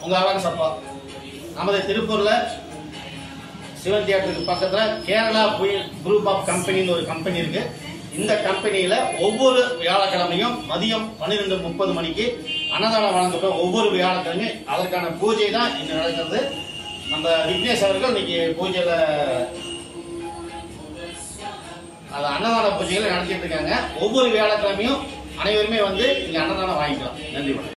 உங்க அவேர்னஸ் அப்பா நமது திருப்பூர்ல சிவன் தியேட்டருக்கு பக்கத்துல கேரளா குரூப் ஆஃப் கம்பெனின்னு ஒரு கம்பெனி இருக்கு. இந்த கம்பெனியில ஒவ்வொரு வியாழக்கிழமையும் மதியம் 12:30 மணிக்கு அன்னதானம் வழங்கப்படும். ஒவ்வொரு வியாழக்கிழமையும் அதற்கான பூஜை தான் இங்க நடக்கிறது. நம்ம விக்னேஷ் அவர்கள் இன்னைக்கு பூஜையில அன்னதான பூஜைகளை நடத்திட்டு இருக்காங்க. ஒவ்வொரு வியாழக்கிழமையும் அனைவருமே வந்து இங்க அன்னதானம் வாங்கிக்கலாம். நன்றி.